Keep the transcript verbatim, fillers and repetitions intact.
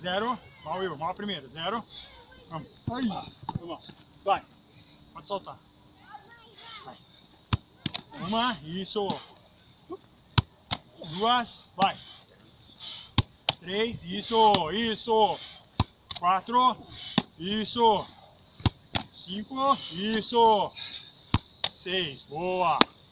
Zero. Mal eu, mal a primeira. Zero. Vamos. Aí. Vamos. Vai. Pode soltar. Vai. Uma. Isso. Duas. Vai. Três. Isso. Isso. Quatro. Isso. Cinco. Isso. Seis. Boa.